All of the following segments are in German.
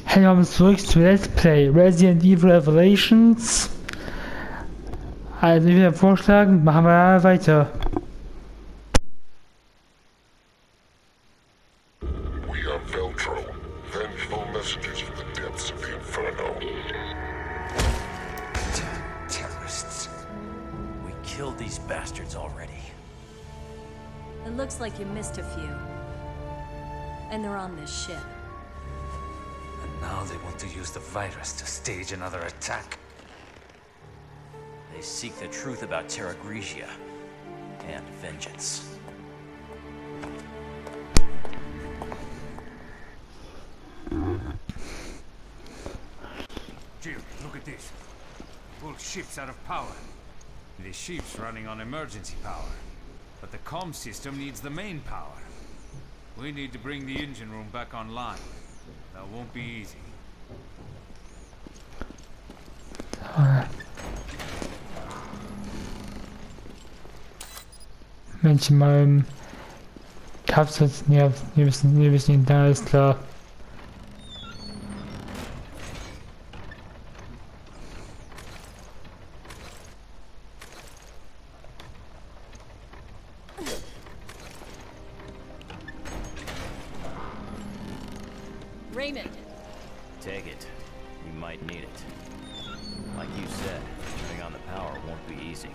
Hey, wir haben zurück zu Let's Play Resident Evil Revelations. Also, ich würde vorschlagen, machen wir weiter. We are Veltro, vengeful messengers from the depths of the Inferno. Terrorists. We killed these bastards already. It looks like you missed a few. And they're on this ship. And now they want to use the virus to stage another attack. They seek the truth about Terra Grigia and vengeance. Jill, look at this. Whole ship's out of power. The ship's running on emergency power. But the comm system needs the main power. We need to bring the engine room back online. That won't be easy. Mensch, mal Kapsel, ja, wir wissen ihn, da ist klar. Raymond! Take it. We might need it. Like you said, turning on the power won't be easy.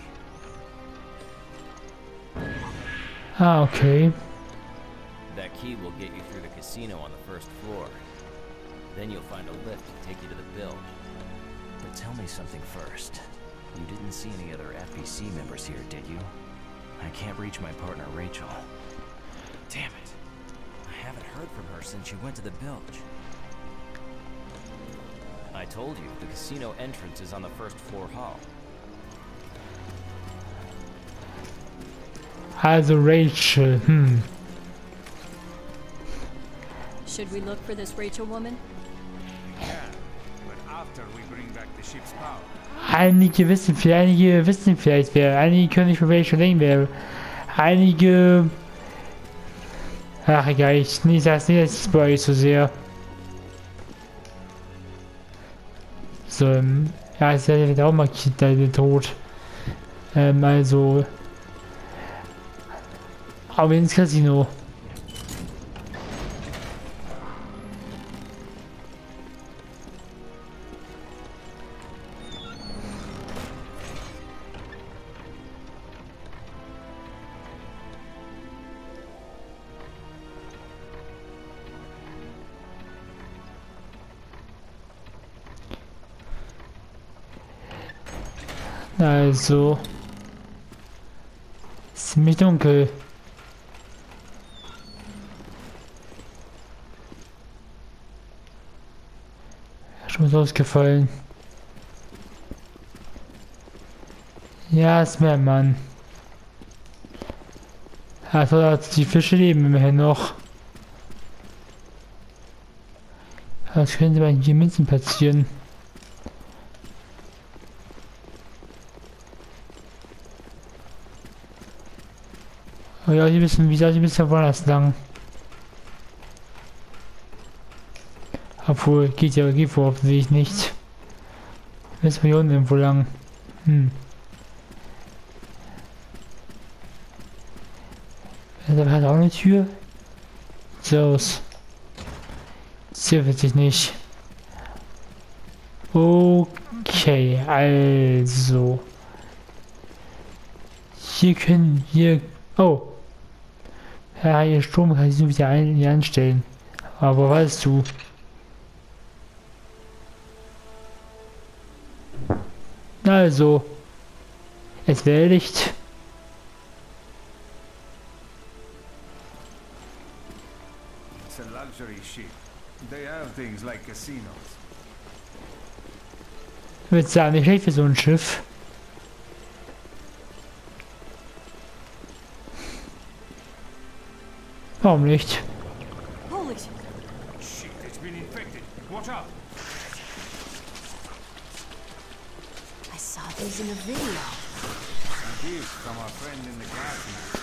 Ah, okay. That key will get you through the casino on the first floor. Then you'll find a lift to take you to the bilge. But tell me something first. You didn't see any other FPC members here, did you? I can't reach my partner, Rachel. Damn it. I haven't heard from her since she went to the bilge. I told you, the casino entrance is on the first floor hall. Also Rachel, Should we look for this Rachel woman? Yeah, but after we bring back the ship's power. Einige wissen vielleicht wer, einige können nicht von Rachel denken wer, einige... Ach egal, ich sag's nicht, das ist bei euch so sehr. So, ja, ist ja wieder auch markiert, der Tod. Also... Aber ins Casino. Also... Ziemlich dunkel. Schon ausgefallen. Ja, ist mehr Mann. Also die Fische leben immerhin noch. Was könnte man hier Münzen platzieren? Oh ja, hier müssen wir woanders lang. Obwohl, geht wohl offensichtlich nicht. Müssen wir hier unten irgendwo lang. Da hat auch eine Tür. So aus. Hier wird sich nicht. Okay, also. Hier. Oh. Ja, hier Strom kann ich so wieder anstellen. Aber weißt du. Also, es wäre Licht. It's a luxury ship. They have things like casinos. Ich würde sagen, nicht schlecht für so ein Schiff. Warum nicht? Holy Shit, it's been infected. Watch out! I saw these in a video. And this from our friend in the glass.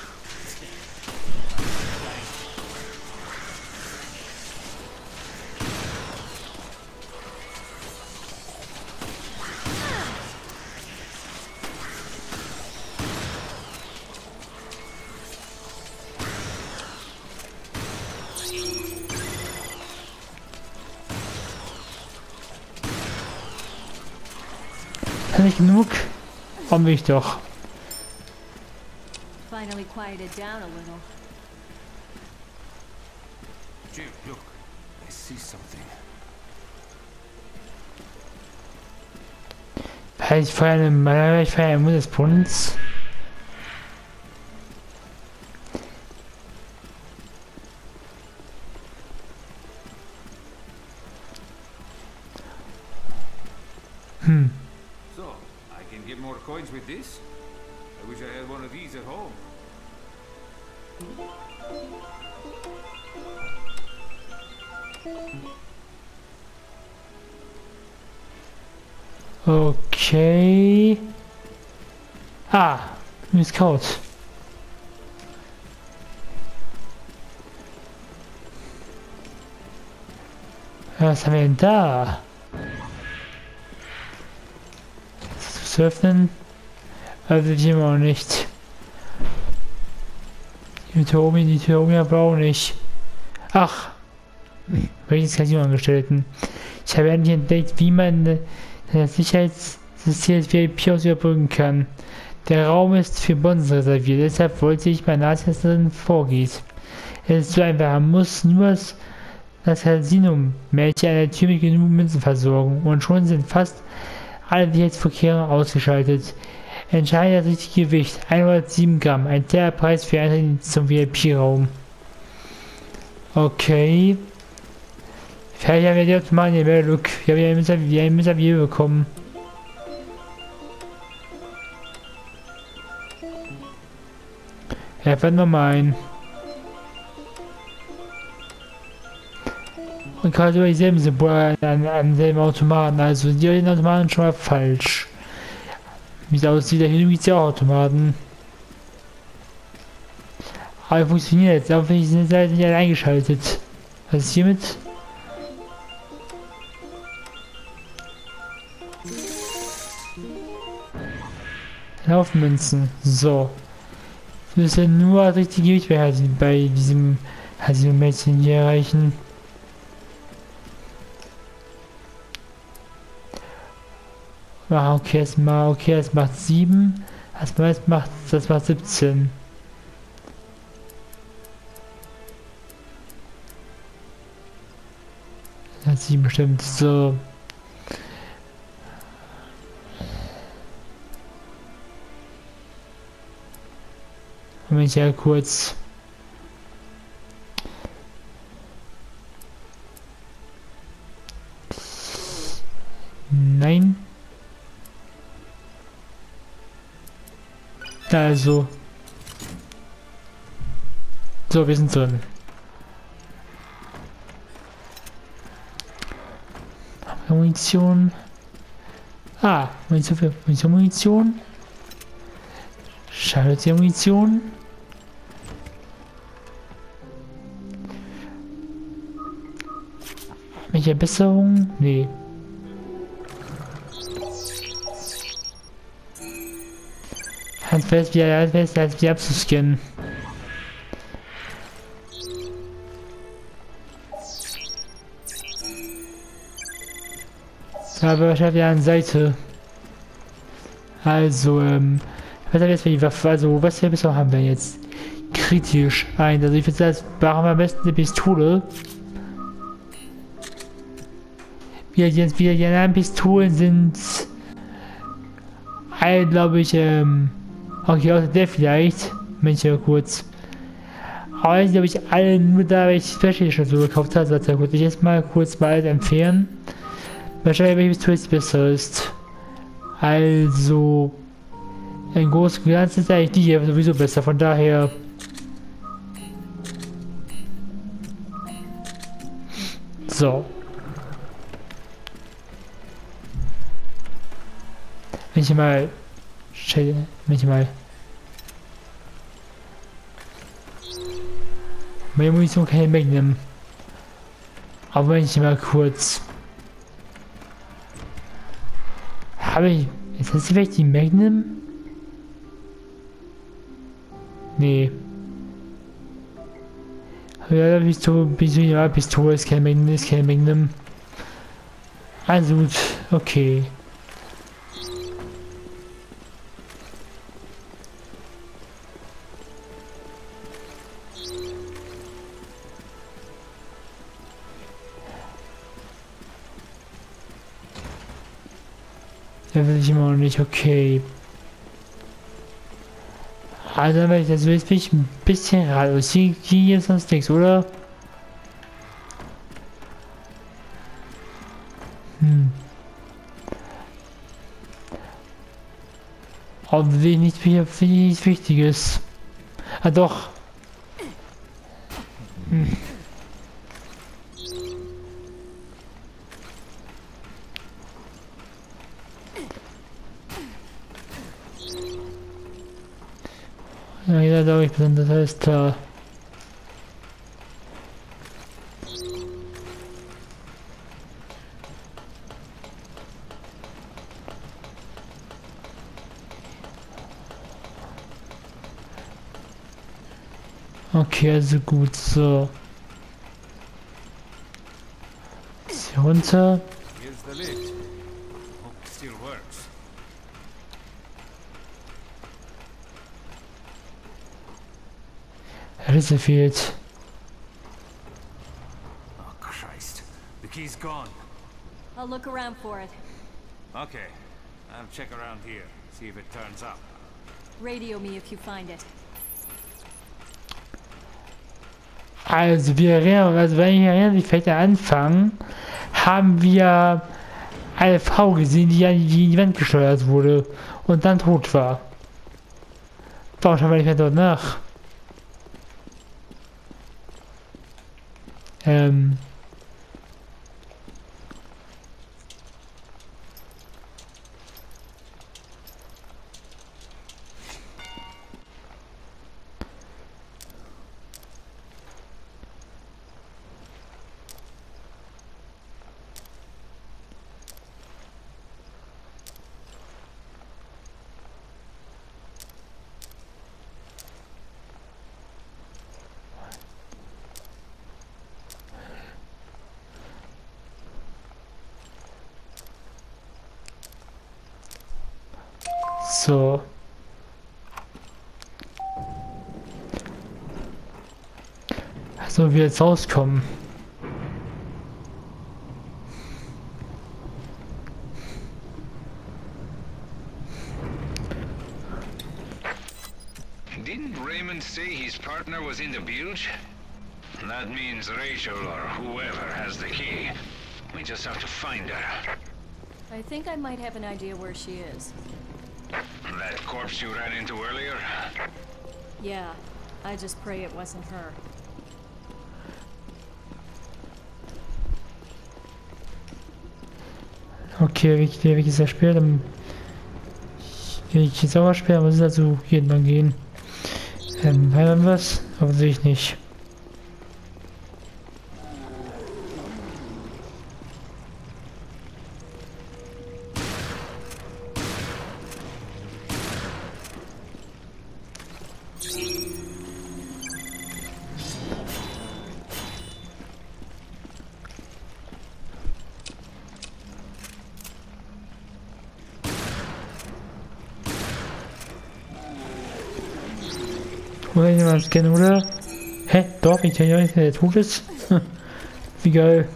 Nicht genug? Warum will ich doch? Finally quieted down a little. Jim, look. I see something. Ich feiere im Mund des Brunnens. So, I can get more coins with this? I wish I had one of these at home. Okay. Ah, ist kaut. Was haben wir denn da? Das zu öffnen? Also die immer auch nicht. Die Tür oben aber auch nicht. Ach, welches Casino-Angestellten. Ich habe endlich entdeckt, wie man das Sicherheitssystem des VIP überbrücken kann. Der Raum ist für Bonzen reserviert, deshalb wollte ich mal nachtesten, was drin vorgeht. Es ist so einfach, man muss nur das Casino-Mädchen an der Tür mit genug Münzen versorgen und schon sind fast alle Sicherheitsvorkehrungen ausgeschaltet. Entscheidend das richtige Gewicht, 107 Gramm, ein fairer Preis für Eintritt zum VIP-Raum. Okay. Vielleicht haben wir die Automaten in der Look. Wir haben ja ein Miservier bekommen. Ja, fällt nochmal ein. Und gerade über dieselben Symbole an selben Automaten. Also die Automaten schon mal falsch. Wie es aussieht, da hinten gibt es ja auch Automaten. Aber funktioniert jetzt, auch wenn ich die Seite nicht eingeschaltet. Was ist hiermit? Laufmünzen. So. Wir müssen nur das richtige Gewicht bei diesem Mädchen hier erreichen. Ah, okay, das macht 7. Das macht 17. Das hat 7 bestimmt. So. Moment, ja kurz. Nein. Also. So, wir sind drin. Haben wir Munition? Ah, Munition. Schadet die Munition? Welche Besserung? Nee. Handfest wieder abzuscannen. Aber ich habe ja eine Seite. Also, was haben wir jetzt für die Waffe? Also, was für Besserung haben wir jetzt? Kritisch ein. Also, ich würde sagen, brauchen wir am besten eine Pistole. Die anderen Pistolen sind, glaube ich, okay, außer der vielleicht, Mensch, kurz. Aber ich glaube, ich alle nur da, weil ich Special schon so gekauft habe, sagt er gut. Ich jetzt mal kurz mal empfehlen. Wahrscheinlich, welche Pistole jetzt besser ist. Also, ein großes Glanz ist eigentlich die hier sowieso besser, von daher. So. Wenn ich mal meine Munition kann ich wegnehmen. Aber wenn ich mal kurz habe ich. Ist das vielleicht die Magnum? Nee. Ja, Pistole ist kein Magnum, Also gut, okay. will ich immer noch nicht, okay. Also wenn ich das so jetzt bin ich ein bisschen raus. Hier ist sonst nichts, oder? Aber nichts Wichtiges. Ah doch. Ja, jeder glaube ich bin, das heißt klar. Okay, also gut, so. Jetzt hier runter. Here's the lift. Hope it still works. Ritze fehlt. Oh Christ. The key's gone. I'll look around for it. Okay. I'll check around here. See if it turns up. Radio me if you find it. Also wenn ich erinnere, wie vielleicht am Anfang haben wir eine Frau gesehen, die an die Wand gesteuert wurde und dann tot war. Warum schauen wir nicht mehr dort nach? So. So, wir jetzt rauskommen. Didn't Raymond say his partner was in the bilge? That means Rachel or whoever has the key. We just have to find her. I think I might have an idea where she is. That corpse you ran into earlier? Yeah, I just pray it wasn't her. Okay, wie gesagt, später. Wenn ich jetzt auch später, muss es also jeden Mal gehen. Haben wir was? Offensichtlich nicht. Oder jemand scannen, oder? Hä? Doch, ich kann ja nicht, der tot ist. Wie geil.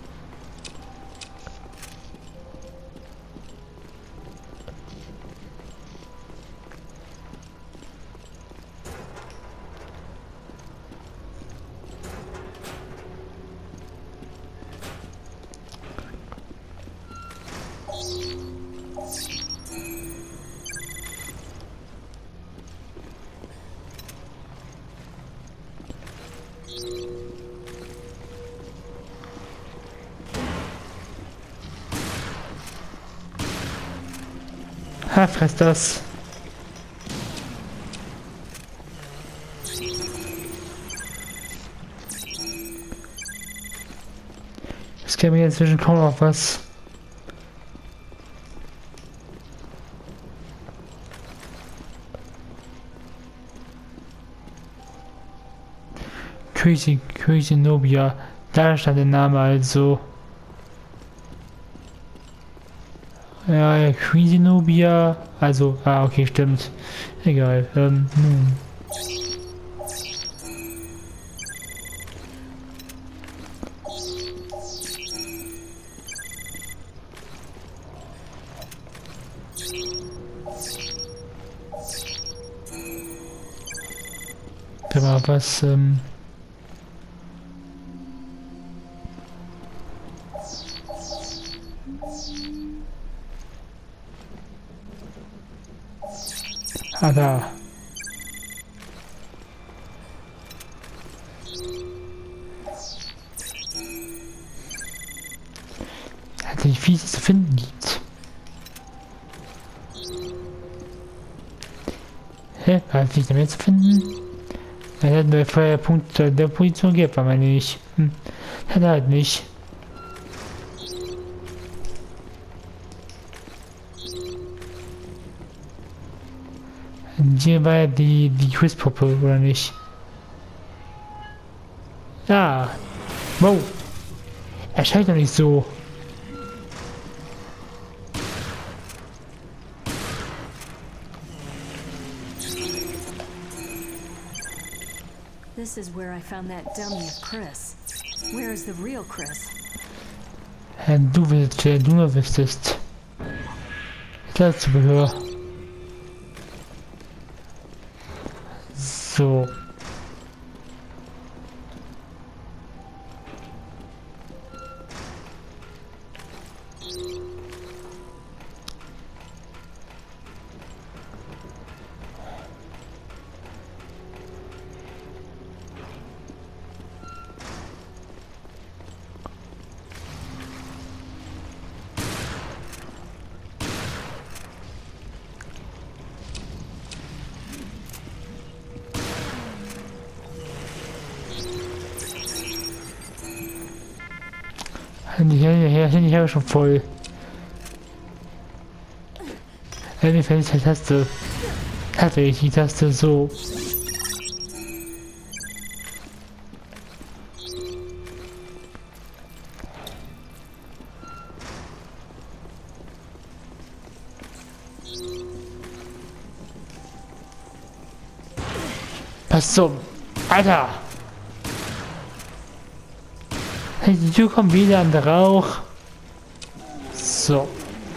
Ha, fress das. Es käme mir inzwischen kaum noch was. Königin Nobia, da stand der Name also. Ja, Queen Nobia, also, okay, stimmt. Egal, nun. Sag mal, was, ah, da. Hat nicht viel zu finden gibt. Hä? Hat sich damit zu finden? Er hat mir vorher Punkte der Position gegeben, aber nicht. Hat er halt nicht. Hier war ja die Quizpuppe, oder nicht? Ja. Wow. Er scheint doch nicht so. This is where I found that dummy of Chris. Where is the real Chris? Du willst, du nur wüsstest. Das Zubehör. So. Die habe ich schon voll. Mir fällt die Taste. Tatsächlich die Taste so. Was zum Alter! Die Tür kommt wieder an den Rauch. So.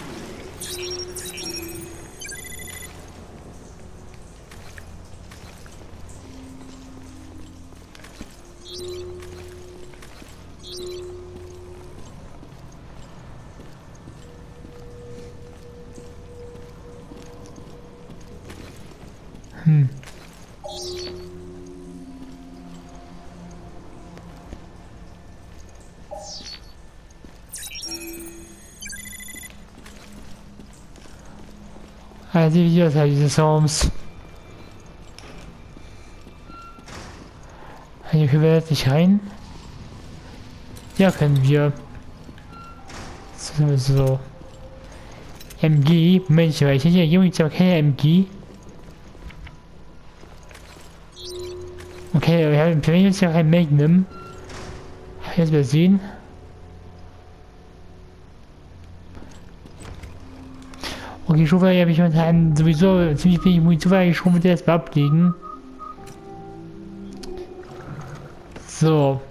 Also die Videos halt diese Songs. Hier können wir jetzt nicht rein. Ja, können wir. So. MG. Moment, weil ich hätte ja Jungs, aber keine MG. Okay, wir haben jetzt ja kein Magnum. Jetzt mal sehen. Okay, schon weil habe ich momentan sowieso ziemlich wenig Munition, weil ich schon mit der erstmal ablegen. So.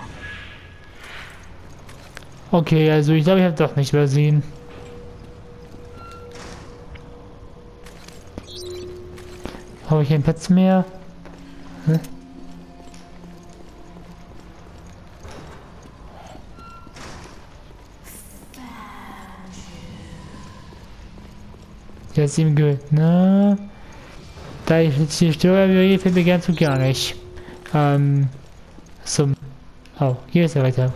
Okay, also ich glaube, ich habe doch nicht übersehen. Habe ich keinen Platz mehr? Hm? Jetzt ihm gehört, na? Da ich jetzt hier störe, fällt mir ganz und gar nicht. Oh, hier ist er weiter.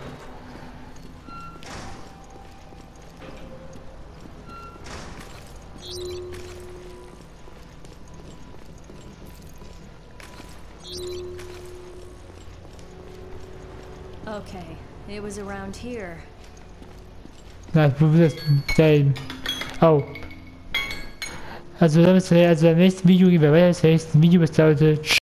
Okay, it was around here. Na, das oh. Also, das ist, also im nächsten Video gehen wir weiter. Das nächste Video ist heute.